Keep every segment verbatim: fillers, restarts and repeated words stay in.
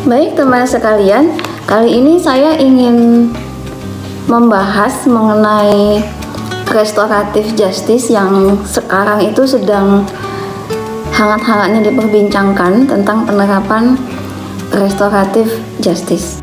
Baik teman sekalian, kali ini saya ingin membahas mengenai restoratif justice yang sekarang itu sedang hangat-hangatnya diperbincangkan tentang penerapan restoratif justice.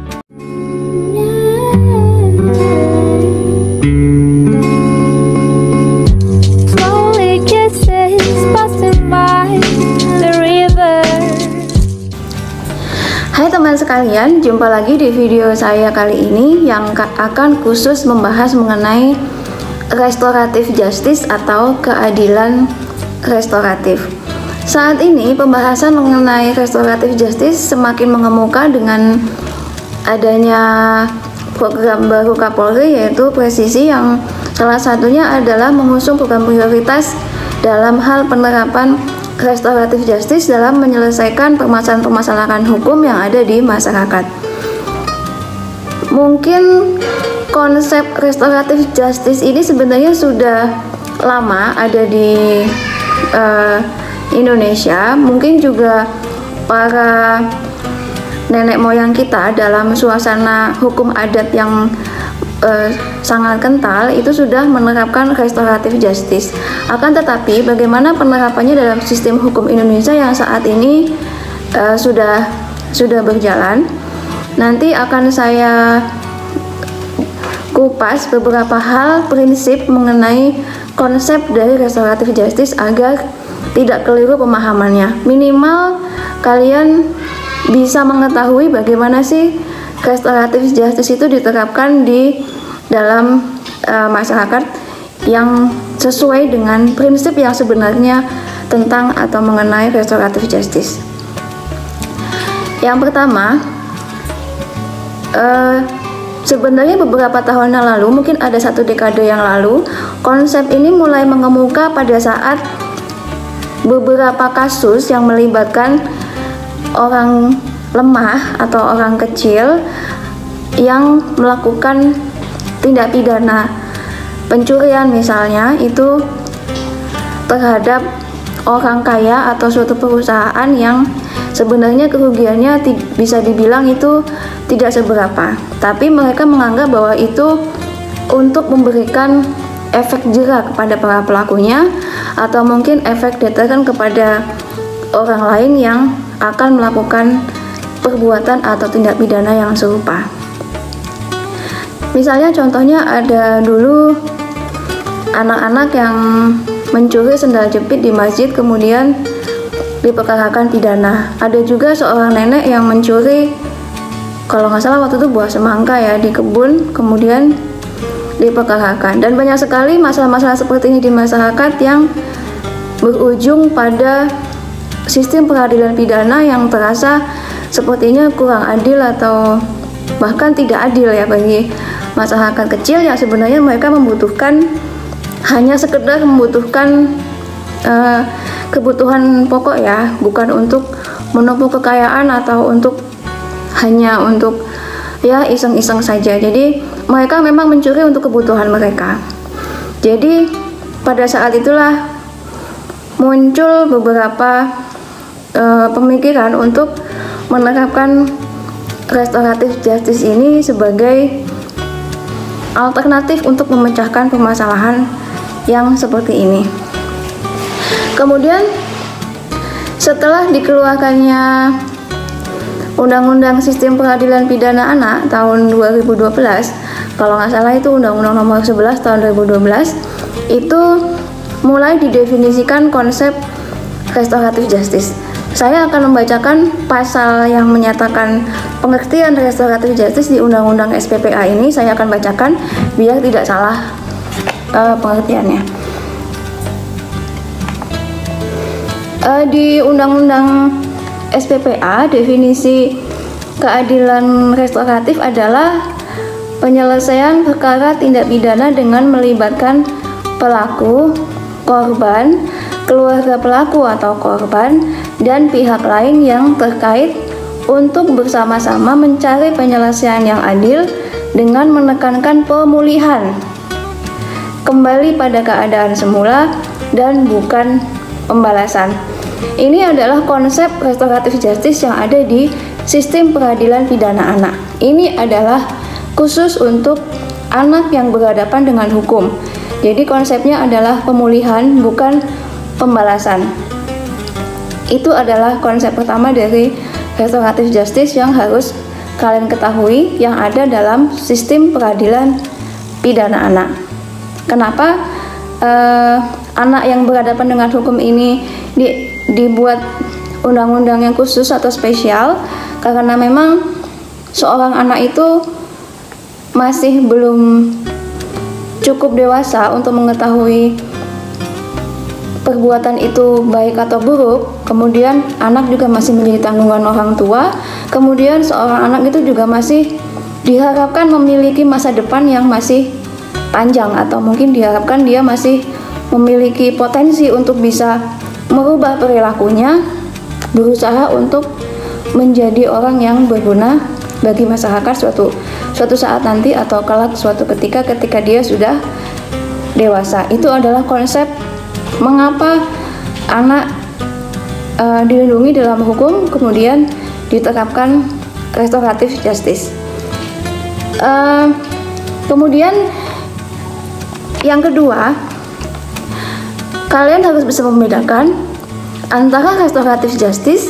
Hai teman sekalian, jumpa lagi di video saya kali ini yang akan khusus membahas mengenai restoratif justice atau keadilan restoratif. Saat ini pembahasan mengenai restoratif justice semakin mengemuka dengan adanya program baru Kapolri, yaitu Presisi, yang salah satunya adalah mengusung program prioritas dalam hal penerapan restoratif justice dalam menyelesaikan permasalahan-permasalahan hukum yang ada di masyarakat. Mungkin konsep restoratif justice ini sebenarnya sudah lama ada di uh, Indonesia. Mungkin juga para nenek moyang kita dalam suasana hukum adat yang Uh, sangat kental itu sudah menerapkan restoratif justice. Akan tetapi bagaimana penerapannya dalam sistem hukum Indonesia yang saat ini uh, sudah sudah berjalan, nanti akan saya kupas beberapa hal prinsip mengenai konsep dari restoratif justice agar tidak keliru pemahamannya. Minimal kalian bisa mengetahui bagaimana sih restoratif justice itu diterapkan di dalam uh, masyarakat yang sesuai dengan prinsip yang sebenarnya tentang atau mengenai restoratif justice. Yang pertama, uh, sebenarnya beberapa tahun yang lalu, mungkin ada satu dekade yang lalu, konsep ini mulai mengemuka pada saat beberapa kasus yang melibatkan orang lemah atau orang kecil yang melakukan tindak pidana pencurian misalnya, itu terhadap orang kaya atau suatu perusahaan yang sebenarnya kerugiannya bisa dibilang itu tidak seberapa, tapi mereka menganggap bahwa itu untuk memberikan efek jera kepada para pelakunya atau mungkin efek deteran kepada orang lain yang akan melakukan perbuatan atau tindak pidana yang serupa. Misalnya contohnya ada dulu anak-anak yang mencuri sendal jepit di masjid kemudian diperkarakan pidana. Ada juga seorang nenek yang mencuri, kalau nggak salah waktu itu buah semangka ya, di kebun, kemudian diperkarakan. Dan banyak sekali masalah-masalah seperti ini di masyarakat yang berujung pada sistem peradilan pidana yang terasa sepertinya kurang adil atau bahkan tidak adil ya bagi masyarakat kecil yang sebenarnya mereka membutuhkan hanya sekedar membutuhkan uh, kebutuhan pokok ya, bukan untuk menumpuk kekayaan atau untuk hanya untuk ya iseng-iseng saja. Jadi mereka memang mencuri untuk kebutuhan mereka. Jadi pada saat itulah muncul beberapa uh, pemikiran untuk menerapkan restoratif justice ini sebagai alternatif untuk memecahkan permasalahan yang seperti ini. Kemudian setelah dikeluarkannya Undang-Undang Sistem Peradilan Pidana Anak tahun dua ribu dua belas, kalau nggak salah itu Undang-Undang Nomor sebelas tahun dua ribu dua belas, itu mulai didefinisikan konsep restoratif justice. Saya akan membacakan pasal yang menyatakan pengertian restoratif justice di Undang-Undang S P P A ini. Saya akan bacakan biar tidak salah uh, pengertiannya. Uh, di Undang-Undang S P P A, definisi keadilan restoratif adalah penyelesaian perkara tindak pidana dengan melibatkan pelaku, korban, keluarga pelaku atau korban, dan pihak lain yang terkait untuk bersama-sama mencari penyelesaian yang adil dengan menekankan pemulihan kembali pada keadaan semula dan bukan pembalasan. Ini adalah konsep restoratif justice yang ada di sistem peradilan pidana anak. Ini adalah khusus untuk anak yang berhadapan dengan hukum. Jadi konsepnya adalah pemulihan, bukan pembalasan. Itu adalah konsep pertama dari restoratif justice yang harus kalian ketahui yang ada dalam sistem peradilan pidana anak. Kenapa uh, anak yang berhadapan dengan hukum ini di, dibuat undang-undang yang khusus atau spesial? Karena memang seorang anak itu masih belum cukup dewasa untuk mengetahui perbuatan itu baik atau buruk. Kemudian anak juga masih menjadi tanggungan orang tua. Kemudian seorang anak itu juga masih diharapkan memiliki masa depan yang masih panjang, atau mungkin diharapkan dia masih memiliki potensi untuk bisa merubah perilakunya, berusaha untuk menjadi orang yang berguna bagi masyarakat suatu suatu saat nanti, atau kelak suatu ketika ketika dia sudah dewasa. Itu adalah konsep mengapa anak uh, dilindungi dalam hukum, kemudian diterapkan restoratif justice. Uh, kemudian yang kedua, kalian harus bisa membedakan antara restoratif justice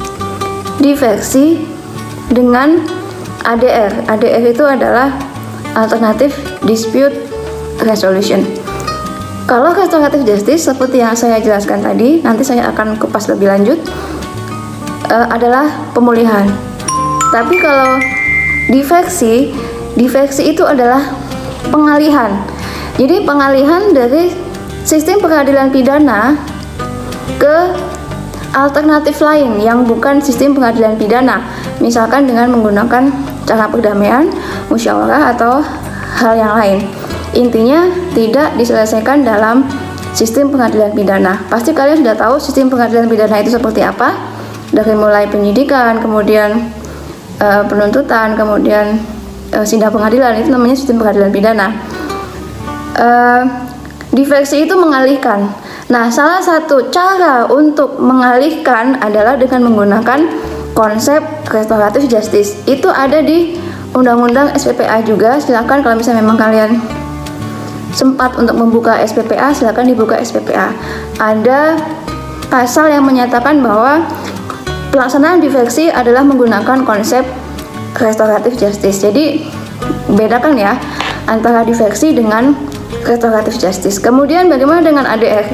diversi dengan A D R. A D R itu adalah alternative dispute resolution. Kalau restoratif justice seperti yang saya jelaskan tadi, nanti saya akan kupas lebih lanjut, uh, adalah pemulihan. Tapi kalau diversi, diversi itu adalah pengalihan. Jadi pengalihan dari sistem peradilan pidana ke alternatif lain yang bukan sistem pengadilan pidana, misalkan dengan menggunakan cara perdamaian, musyawarah, atau hal yang lain. Intinya tidak diselesaikan dalam sistem pengadilan pidana. Pasti kalian sudah tahu sistem pengadilan pidana itu seperti apa, dari mulai penyidikan, kemudian e, penuntutan, kemudian e, sidang pengadilan. Itu namanya sistem pengadilan pidana. e, Diversi itu mengalihkan. Nah, salah satu cara untuk mengalihkan adalah dengan menggunakan konsep restoratif justice. Itu ada di Undang-Undang S P P A juga. Silakan kalau misalnya memang kalian sempat untuk membuka S P P A, silakan dibuka S P P A. Ada pasal yang menyatakan bahwa pelaksanaan diversi adalah menggunakan konsep restoratif justice. Jadi bedakan ya antara diversi dengan restoratif justice. Kemudian bagaimana dengan A D R?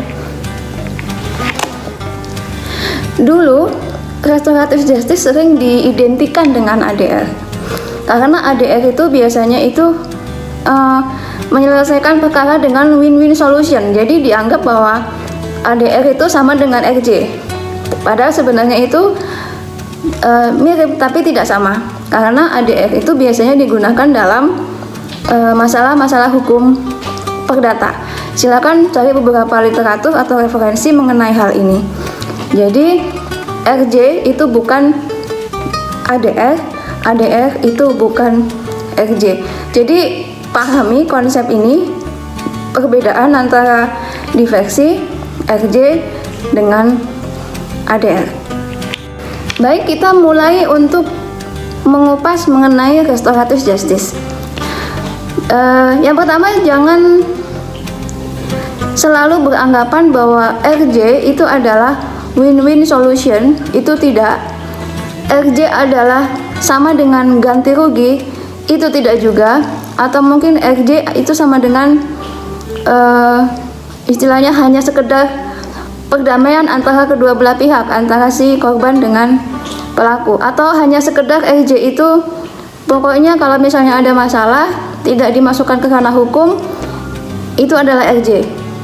Dulu restoratif justice sering diidentikan dengan A D R, karena A D R itu biasanya itu uh, menyelesaikan perkara dengan win-win solution. Jadi dianggap bahwa A D R itu sama dengan R J, padahal sebenarnya itu uh, mirip tapi tidak sama, karena A D R itu biasanya digunakan dalam masalah-masalah uh, hukum perdata. Silakan cari beberapa literatur atau referensi mengenai hal ini. Jadi R J itu bukan A D R, A D R itu bukan R J. Jadi pahami konsep ini, perbedaan antara diversi, R J dengan A D R. Baik, kita mulai untuk mengupas mengenai restoratif justice. Uh, yang pertama, jangan selalu beranggapan bahwa R J itu adalah win-win solution. Itu tidak. R J adalah sama dengan ganti rugi. Itu tidak juga. Atau mungkin R J itu sama dengan uh, istilahnya hanya sekedar perdamaian antara kedua belah pihak, antara si korban dengan pelaku. Atau hanya sekedar R J itu pokoknya kalau misalnya ada masalah tidak dimasukkan ke ranah hukum, itu adalah R J.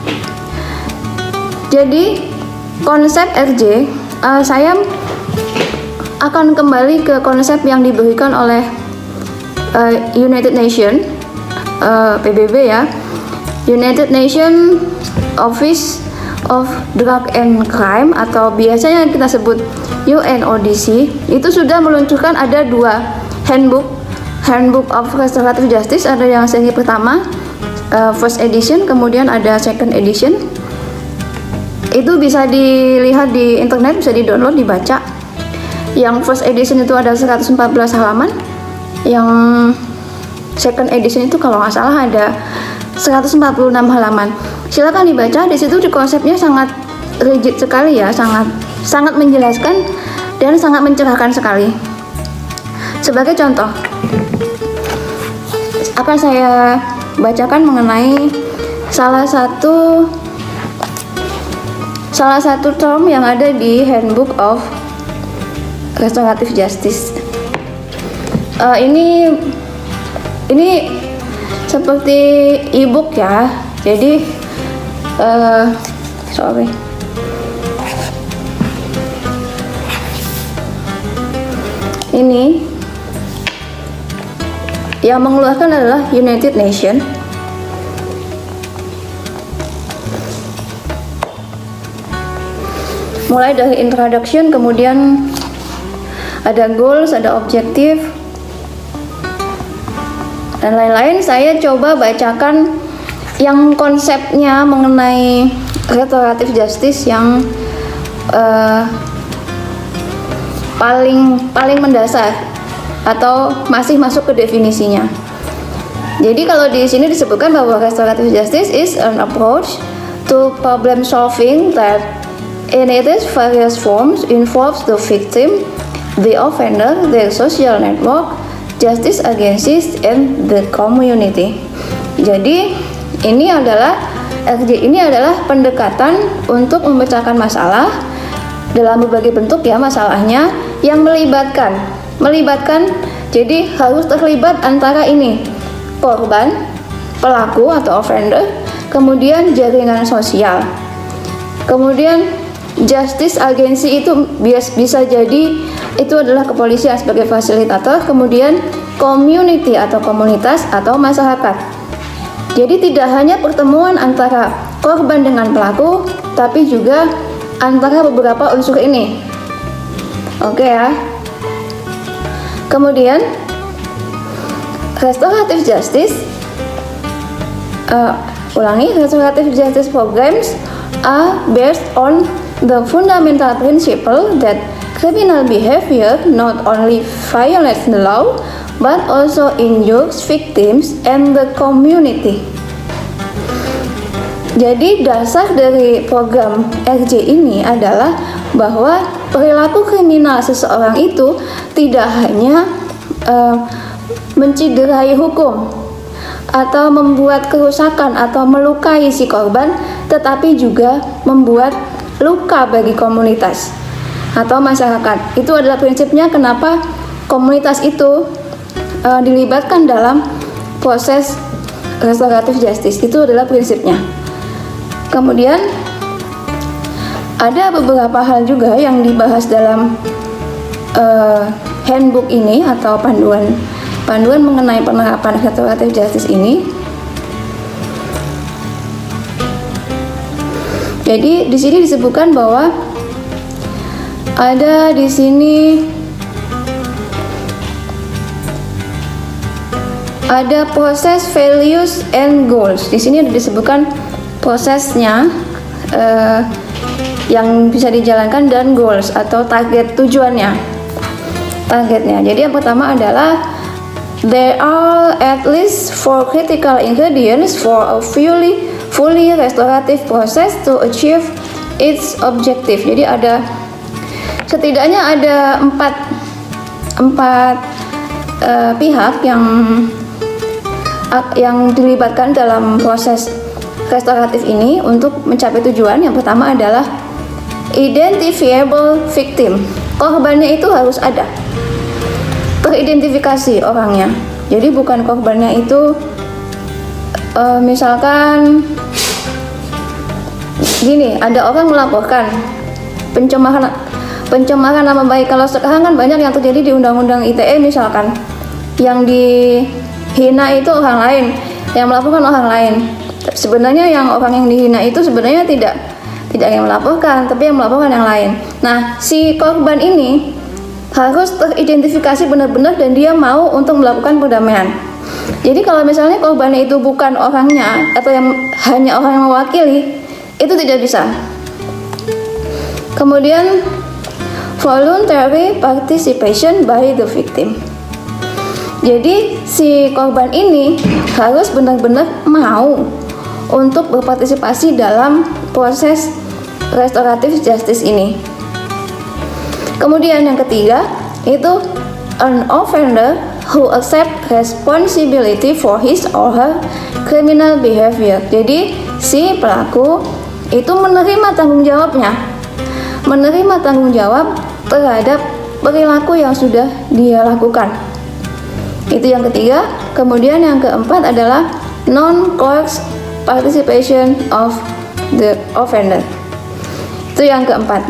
Jadi konsep R J, uh, saya akan kembali ke konsep yang diberikan oleh uh, United Nations, uh, P B B ya, United Nations Office of Drug and Crime, atau biasanya kita sebut U N O D C. Itu sudah meluncurkan ada dua handbook, Handbook of Restorative Justice. Ada yang seri pertama, uh, first edition, kemudian ada second edition. Itu bisa dilihat di internet, bisa di-download, dibaca. Yang first edition itu ada seratus empat belas halaman, yang second edition itu kalau nggak salah ada seratus empat puluh enam halaman. Silakan dibaca, di situ di konsepnya sangat rigid sekali ya, sangat sangat menjelaskan dan sangat mencerahkan sekali. Sebagai contoh, akan saya bacakan mengenai salah satu salah satu term yang ada di Handbook of Restorative Justice. Uh, ini ini seperti e-book ya, jadi uh, sorry ini yang mengeluarkan adalah United Nations. Mulai dari introduction, kemudian ada goals, ada objektif, dan lain-lain. Saya coba bacakan yang konsepnya mengenai restoratif justice yang uh, paling paling mendasar atau masih masuk ke definisinya. Jadi kalau di sini disebutkan bahwa restorative justice is an approach to problem solving that in its various forms involves the victim, the offender, their social network, justice against and the community. Jadi ini adalah R J ini adalah pendekatan untuk memecahkan masalah dalam berbagai bentuk ya masalahnya, yang melibatkan melibatkan jadi harus terlibat antara ini korban, pelaku atau offender, kemudian jaringan sosial, kemudian justice agency itu bias, bisa jadi itu adalah kepolisian sebagai fasilitator, kemudian community atau komunitas atau masyarakat. Jadi tidak hanya pertemuan antara korban dengan pelaku, tapi juga antara beberapa unsur ini. Oke ya. Kemudian restorative justice, uh, ulangi, restorative justice programs are based on the fundamental principle that criminal behavior not only violates the law but also injures victims and the community. Jadi dasar dari program R J ini adalah bahwa perilaku kriminal seseorang itu tidak hanya uh, menciderai hukum atau membuat kerusakan atau melukai si korban, tetapi juga membuat luka bagi komunitas atau masyarakat. Itu adalah prinsipnya kenapa komunitas itu uh, dilibatkan dalam proses restoratif justice. Itu adalah prinsipnya. Kemudian ada beberapa hal juga yang dibahas dalam uh, handbook ini atau panduan panduan mengenai penerapan restoratif justice ini. Jadi di sini disebutkan bahwa ada di sini ada proses, values and goals. Di sini ada disebutkan prosesnya uh, yang bisa dijalankan dan goals atau target tujuannya. Targetnya. Jadi yang pertama adalah there are at least four critical ingredients for a fully fully restorative process to achieve its objective. Jadi ada setidaknya ada empat empat uh, pihak yang yang dilibatkan dalam proses restoratif ini untuk mencapai tujuan. Yang pertama adalah identifiable victim. Korbannya itu harus ada, teridentifikasi orangnya. Jadi bukan korbannya itu uh, misalkan gini, ada orang melaporkan pencemaran pencemaran nama baik. Kalau sekarang kan banyak yang terjadi di undang-undang I T E misalkan, yang dihina itu orang lain, yang melaporkan orang lain. Sebenarnya yang orang yang dihina itu sebenarnya tidak tidak yang melaporkan, tapi yang melaporkan yang lain. Nah, si korban ini harus teridentifikasi benar-benar dan dia mau untuk melakukan perdamaian. Jadi kalau misalnya korbannya itu bukan orangnya atau yang hanya orang yang mewakili, itu tidak bisa. Kemudian voluntary participation by the victim. Jadi si korban ini harus benar-benar mau untuk berpartisipasi dalam proses restoratif justice ini. Kemudian yang ketiga itu an offender who accept responsibility for his or her criminal behavior. Jadi si pelaku itu menerima tanggung jawabnya, menerima tanggung jawab terhadap perilaku yang sudah dia lakukan. Itu yang ketiga. Kemudian yang keempat adalah non-coerced participation of the offender. Itu yang keempat.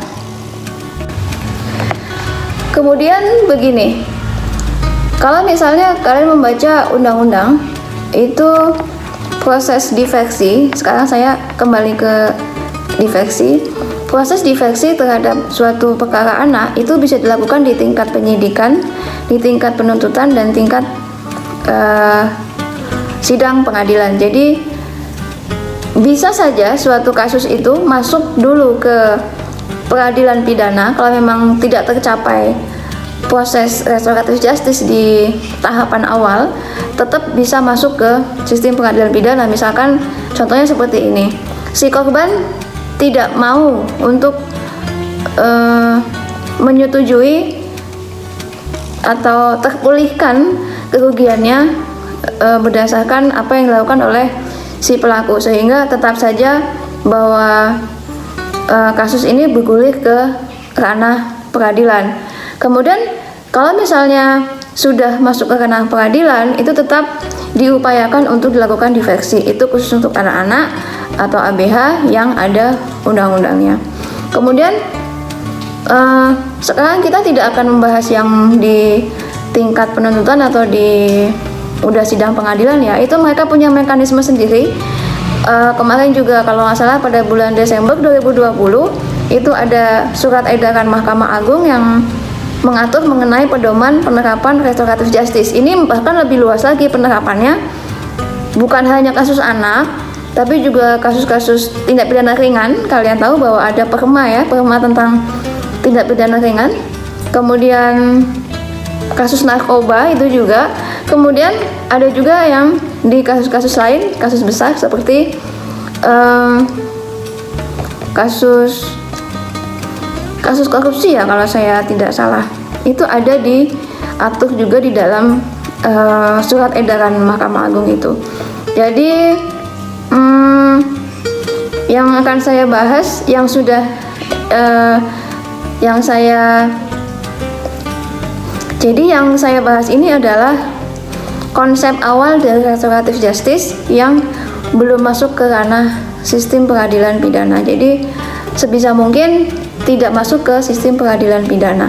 Kemudian begini, kalau misalnya kalian membaca undang-undang itu proses difeksi, sekarang saya kembali ke difeksi. Proses difeksi terhadap suatu perkara anak itu bisa dilakukan di tingkat penyidikan, di tingkat penuntutan, dan tingkat uh, sidang pengadilan. Jadi bisa saja suatu kasus itu masuk dulu ke peradilan pidana kalau memang tidak tercapai proses restoratif justice di tahapan awal, tetap bisa masuk ke sistem pengadilan pidana. Misalkan contohnya seperti ini, si korban tidak mau untuk uh, menyetujui atau terpulihkan kerugiannya uh, berdasarkan apa yang dilakukan oleh si pelaku, sehingga tetap saja bahwa uh, kasus ini bergulir ke ranah peradilan. Kemudian kalau misalnya sudah masuk ke ranah peradilan, itu tetap diupayakan untuk dilakukan difeksi. Itu khusus untuk anak-anak atau A B H yang ada undang-undangnya. Kemudian uh, sekarang kita tidak akan membahas yang di tingkat penuntutan atau di udah sidang pengadilan ya. Itu mereka punya mekanisme sendiri. Uh, kemarin juga kalau nggak salah pada bulan Desember dua ribu dua puluh itu ada surat edaran Mahkamah Agung yang mengatur mengenai pedoman penerapan restoratif justice. Ini bahkan lebih luas lagi penerapannya, bukan hanya kasus anak, tapi juga kasus-kasus tindak pidana ringan. Kalian tahu bahwa ada perma ya, perma tentang tindak pidana ringan. Kemudian kasus narkoba itu juga. Kemudian ada juga yang di kasus-kasus lain, kasus besar seperti um, kasus kasus korupsi ya kalau saya tidak salah, itu ada diatur juga di dalam uh, surat edaran Mahkamah Agung itu. Jadi um, yang akan saya bahas, yang sudah uh, yang saya jadi yang saya bahas ini adalah konsep awal dari restoratif justice yang belum masuk ke ranah sistem peradilan pidana. Jadi sebisa mungkin tidak masuk ke sistem peradilan pidana.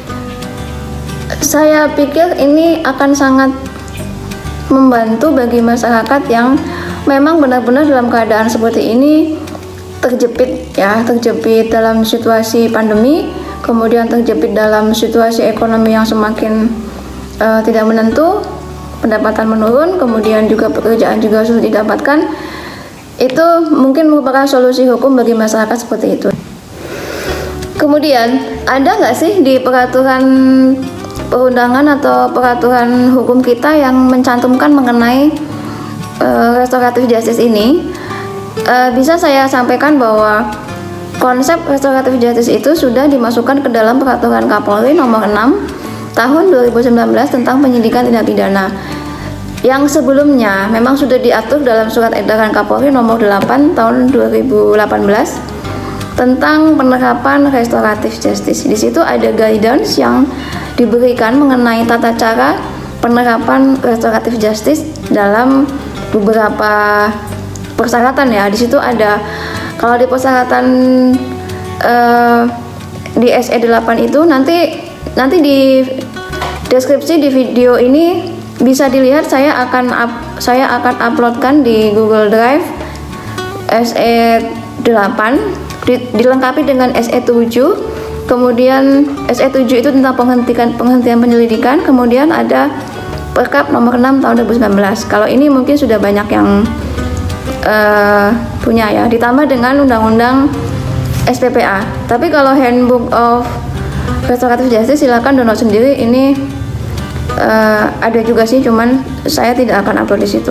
Saya pikir ini akan sangat membantu bagi masyarakat yang memang benar-benar dalam keadaan seperti ini, terjepit ya, terjepit dalam situasi pandemi, kemudian terjepit dalam situasi ekonomi yang semakin uh, tidak menentu, pendapatan menurun, kemudian juga pekerjaan juga sulit didapatkan. Itu mungkin merupakan solusi hukum bagi masyarakat seperti itu. Kemudian ada nggak sih di peraturan perundangan atau peraturan hukum kita yang mencantumkan mengenai uh, restoratif justice ini? Uh, bisa saya sampaikan bahwa konsep restoratif justice itu sudah dimasukkan ke dalam peraturan Kapolri nomor enam tahun dua ribu sembilan belas tentang penyidikan tindak pidana. Yang sebelumnya memang sudah diatur dalam surat edaran Kapolri nomor delapan tahun dua ribu delapan belas tentang penerapan restoratif justice. Di situ ada guidance yang diberikan mengenai tata cara penerapan restoratif justice dalam beberapa persyaratan ya. Di situ ada, kalau di persyaratan uh, di S E delapan itu nanti nanti di deskripsi di video ini bisa dilihat, saya akan up, saya akan uploadkan di Google Drive S E delapan di, dilengkapi dengan S E tujuh. Kemudian S E tujuh itu tentang penghentian penghentian penyelidikan, kemudian ada Perkap nomor enam tahun dua ribu sembilan belas. Kalau ini mungkin sudah banyak yang uh, punya ya, ditambah dengan Undang-Undang S P P A. Tapi kalau Handbook of Restoratif Justice silakan download sendiri. Ini uh, ada juga sih, cuman saya tidak akan upload di situ.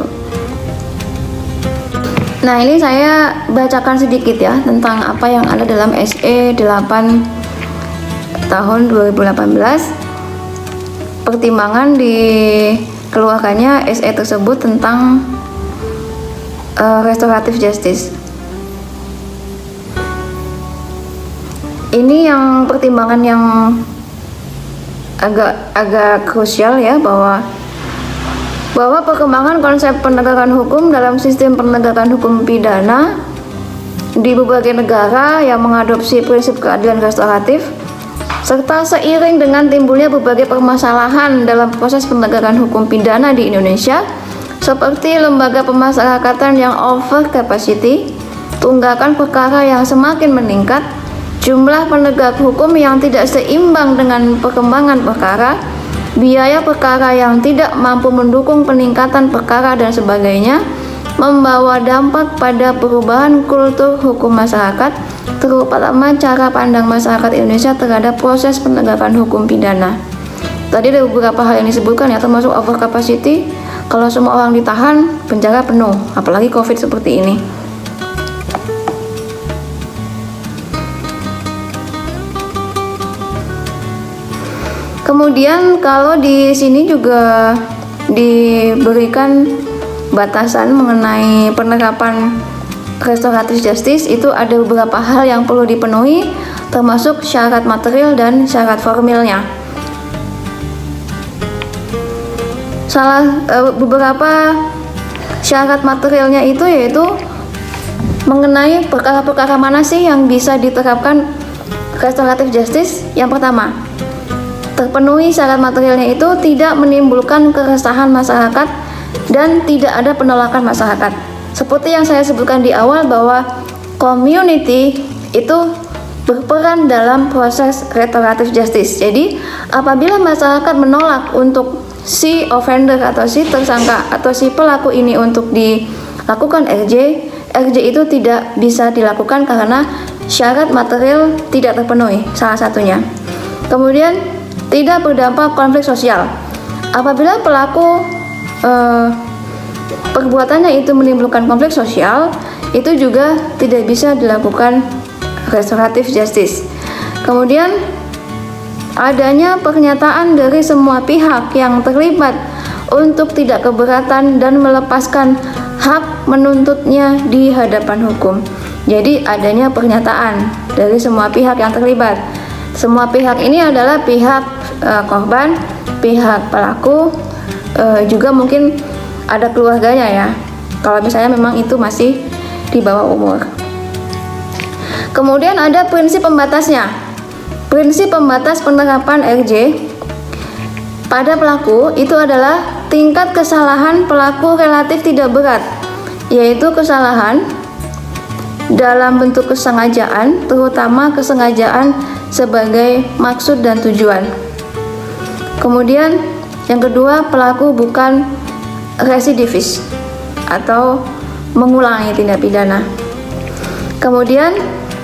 Nah, ini saya bacakan sedikit ya tentang apa yang ada dalam S E delapan tahun dua ribu delapan belas. Pertimbangan dikeluarkannya S E tersebut tentang uh, restoratif justice. Ini yang pertimbangan yang agak agak krusial ya, bahwa bahwa perkembangan konsep penegakan hukum dalam sistem penegakan hukum pidana di berbagai negara yang mengadopsi prinsip keadilan restoratif, serta seiring dengan timbulnya berbagai permasalahan dalam proses penegakan hukum pidana di Indonesia, seperti lembaga pemasyarakatan yang over capacity, tunggakan perkara yang semakin meningkat, jumlah penegak hukum yang tidak seimbang dengan perkembangan perkara, biaya perkara yang tidak mampu mendukung peningkatan perkara dan sebagainya, membawa dampak pada perubahan kultur hukum masyarakat, terutama cara pandang masyarakat Indonesia terhadap proses penegakan hukum pidana. Tadi ada beberapa hal yang disebutkan ya, termasuk over capacity. Kalau semua orang ditahan, penjara penuh, apalagi COVID seperti ini. Kemudian kalau di sini juga diberikan batasan mengenai penerapan restoratif justice, itu ada beberapa hal yang perlu dipenuhi, termasuk syarat material dan syarat formilnya. Salah e, beberapa syarat materialnya itu yaitu mengenai perkara-perkara mana sih yang bisa diterapkan restoratif justice. Yang pertama, terpenuhi syarat materialnya itu tidak menimbulkan keresahan masyarakat dan tidak ada penolakan masyarakat. Seperti yang saya sebutkan di awal, bahwa community itu berperan dalam proses restoratif justice. Jadi apabila masyarakat menolak untuk si offender atau si tersangka atau si pelaku ini untuk dilakukan R J, R J itu tidak bisa dilakukan karena syarat material tidak terpenuhi, salah satunya. Kemudian tidak berdampak konflik sosial. Apabila pelaku eh, perbuatannya itu menimbulkan konflik sosial, itu juga tidak bisa dilakukan restoratif justice. Kemudian adanya pernyataan dari semua pihak yang terlibat untuk tidak keberatan dan melepaskan hak menuntutnya di hadapan hukum. Jadi adanya pernyataan dari semua pihak yang terlibat. Semua pihak ini adalah pihak e, korban, pihak pelaku, e, juga mungkin ada keluarganya ya, kalau misalnya memang itu masih di bawah umur. Kemudian ada prinsip pembatasnya. Prinsip pembatas penerapan R J pada pelaku itu adalah tingkat kesalahan pelaku relatif tidak berat, yaitu kesalahan dalam bentuk kesengajaan, terutama kesengajaan sebagai maksud dan tujuan. Kemudian yang kedua, pelaku bukan residivis atau mengulangi tindak pidana. Kemudian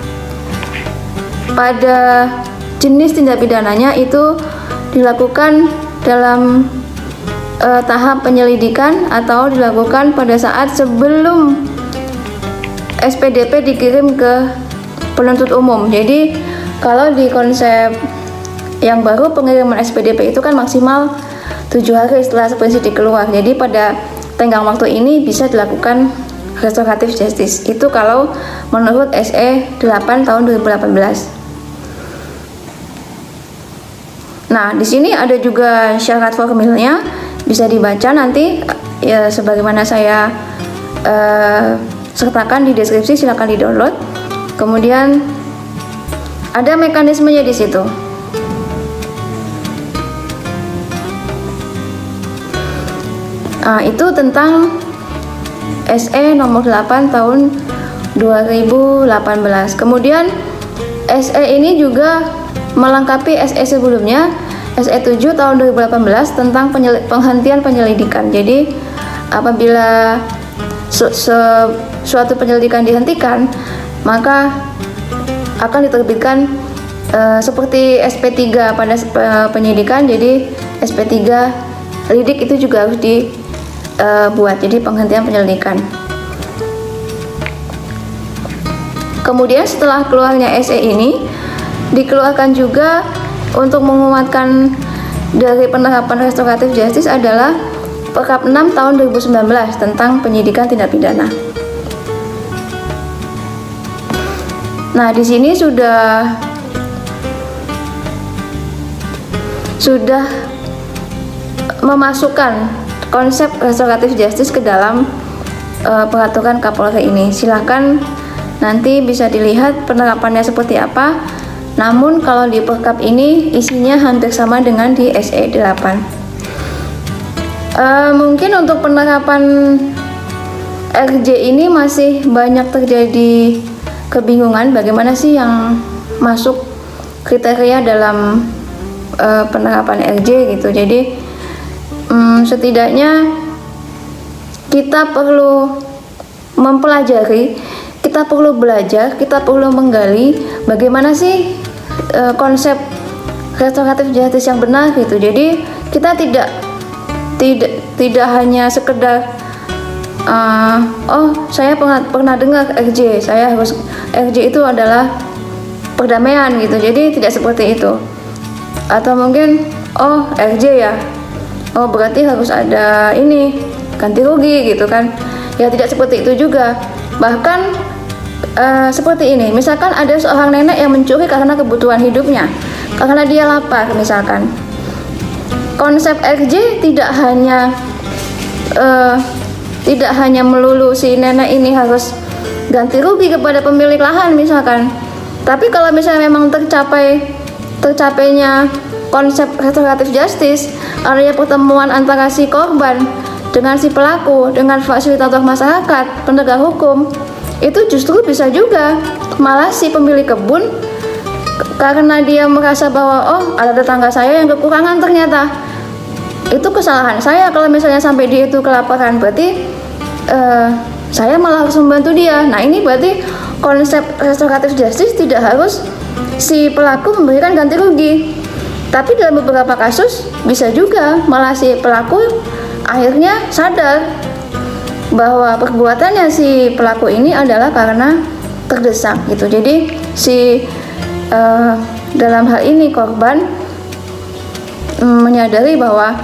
pada jenis tindak pidananya itu dilakukan dalam eh, tahap penyelidikan atau dilakukan pada saat sebelum S P D P dikirim ke penuntut umum. Jadi kalau di konsep yang baru, pengiriman S P D P itu kan maksimal tujuh hari setelah sprendik keluar. Jadi pada tenggang waktu ini bisa dilakukan restoratif justice. Itu kalau menurut S E delapan tahun dua ribu delapan belas. Nah, di sini ada juga syarat formilnya, bisa dibaca nanti ya, sebagaimana saya eh, sertakan di deskripsi, silakan di-download. Kemudian ada mekanismenya di situ. Nah, itu tentang S E nomor delapan tahun dua ribu delapan belas. Kemudian S E ini juga melengkapi S E sebelumnya, S E tujuh tahun dua ribu delapan belas tentang penyel penghentian penyelidikan. Jadi apabila su su suatu penyelidikan dihentikan, maka akan diterbitkan uh, seperti S P tiga pada uh, penyidikan. Jadi S P tiga lidik itu juga harus dibuat, uh, jadi penghentian penyelidikan. Kemudian setelah keluarnya S E ini dikeluarkan juga untuk menguatkan dari penerapan restoratif justice adalah Perkap enam tahun dua ribu sembilan belas tentang penyidikan tindak pidana. Nah, di sini sudah sudah memasukkan konsep restoratif justice ke dalam uh, peraturan Kapolri ini. Silahkan nanti bisa dilihat penerapannya seperti apa. Namun kalau di Perkap ini isinya hampir sama dengan di S E delapan. Uh, mungkin untuk penerapan R J ini masih banyak terjadi kebingungan bagaimana sih yang masuk kriteria dalam uh, penerapan R J gitu. Jadi um, setidaknya kita perlu mempelajari, kita perlu belajar, kita perlu menggali bagaimana sih uh, konsep restoratif justice yang benar gitu. Jadi kita tidak tidak tidak hanya sekedar uh, oh saya pernah pernah dengar R J, saya harus R J itu adalah perdamaian gitu. Jadi tidak seperti itu. Atau mungkin oh R J ya, oh berarti harus ada ini ganti rugi gitu kan. Ya tidak seperti itu juga. Bahkan uh, seperti ini, misalkan ada seorang nenek yang mencuri karena kebutuhan hidupnya, karena dia lapar misalkan. Konsep R J tidak hanya uh, tidak hanya melulu si nenek ini harus ganti rugi kepada pemilik lahan misalkan. Tapi kalau misalnya memang tercapai tercapainya konsep restoratif justice, adanya pertemuan antara si korban dengan si pelaku, dengan fasilitator masyarakat, penegak hukum, itu justru bisa juga malah si pemilik kebun karena dia merasa bahwa oh ada tetangga saya yang kekurangan ternyata. Itu kesalahan saya kalau misalnya sampai dia itu kelaparan, berarti uh, saya malah harus membantu dia. Nah ini berarti konsep restoratif justice tidak harus si pelaku memberikan ganti rugi, tapi dalam beberapa kasus bisa juga malah si pelaku akhirnya sadar bahwa perbuatannya si pelaku ini adalah karena terdesak gitu. Jadi si uh, dalam hal ini korban um, menyadari bahwa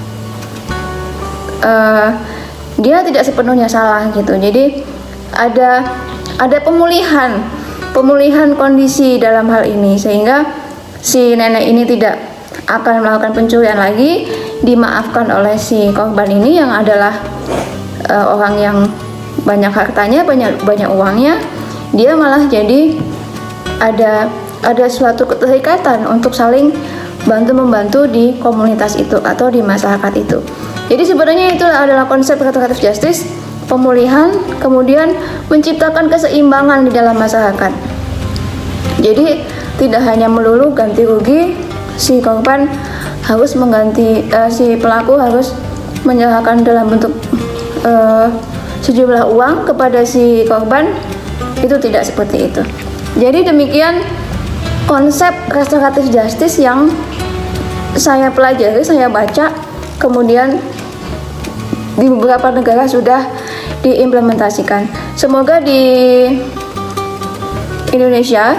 Uh, dia tidak sepenuhnya salah gitu. Jadi ada ada pemulihan pemulihan kondisi dalam hal ini sehingga si nenek ini tidak akan melakukan pencurian lagi, dimaafkan oleh si korban ini yang adalah uh, orang yang banyak hartanya, banyak banyak uangnya. Dia malah jadi ada ada suatu keterikatan untuk saling bantu membantu di komunitas itu atau di masyarakat itu. Jadi sebenarnya itu adalah konsep restoratif justice, pemulihan, kemudian menciptakan keseimbangan di dalam masyarakat. Jadi tidak hanya melulu ganti rugi, si korban harus mengganti, uh, si pelaku harus menyerahkan dalam bentuk uh, sejumlah uang kepada si korban, itu tidak seperti itu. Jadi demikian konsep restoratif justice yang saya pelajari, saya baca, kemudian di beberapa negara sudah diimplementasikan. Semoga di Indonesia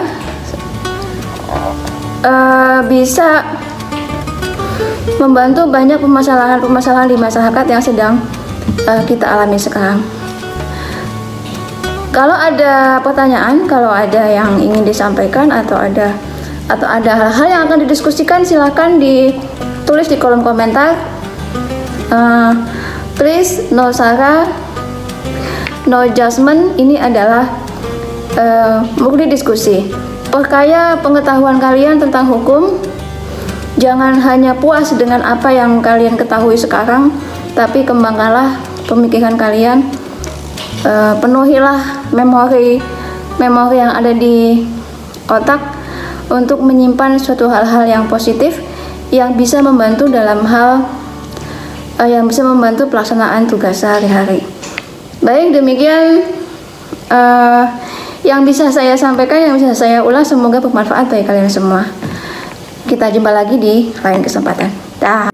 uh, bisa membantu banyak permasalahan-permasalahan di masyarakat yang sedang uh, kita alami sekarang. Kalau ada pertanyaan, kalau ada yang ingin disampaikan atau ada atau ada hal-hal yang akan didiskusikan, silakan ditulis di kolom komentar. Uh, Please, no sara, no judgment. Ini adalah uh, murni diskusi. Perkaya pengetahuan kalian tentang hukum. Jangan hanya puas dengan apa yang kalian ketahui sekarang, tapi kembangkanlah pemikiran kalian. Uh, penuhilah memori memori yang ada di otak untuk menyimpan suatu hal-hal yang positif yang bisa membantu dalam hal yang bisa membantu pelaksanaan tugas sehari-hari. Baik, demikian uh, yang bisa saya sampaikan, yang bisa saya ulas, semoga bermanfaat bagi kalian semua. Kita jumpa lagi di lain kesempatan. Dah.